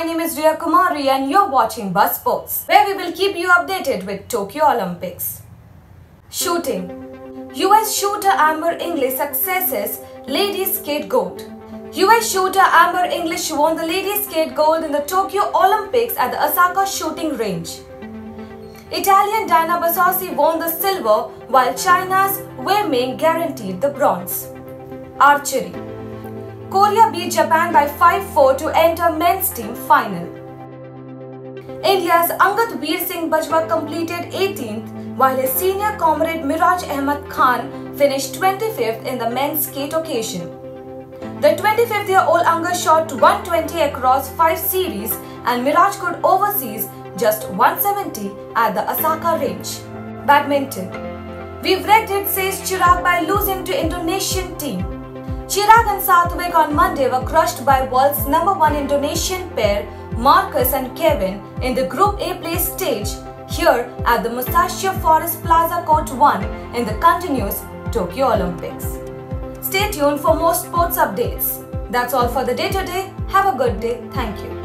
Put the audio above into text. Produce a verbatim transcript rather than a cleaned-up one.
My name is Riya Kumari and you're watching Buzz Sports, where we will keep you updated with Tokyo Olympics. Shooting. U S shooter Amber English successes ladies skate gold. U S shooter Amber English won the ladies skate gold in the Tokyo Olympics at the Osaka shooting range. Italian Dina Bassossi won the silver while China's Wei Ming guaranteed the bronze. Archery. Korea beat Japan by five four to enter men's team final. India's Angad Veer Singh Bajwa completed eighteenth while his senior comrade Miraj Ahmed Khan finished twenty-fifth in the men's skate occasion. The twenty-fifth-year-old Angad shot one twenty across five series and Miraj could overseas just one seventy at the Osaka range. Badminton. We've wrecked it, says Chirag by losing to Indonesian team. Chirag and Sathwik on Monday were crushed by world's number one Indonesian pair Marcus and Kevin in the Group A play stage here at the Mustachio Forest Plaza Court one in the continuous Tokyo Olympics. Stay tuned for more sports updates. That's all for the day today. Have a good day. Thank you.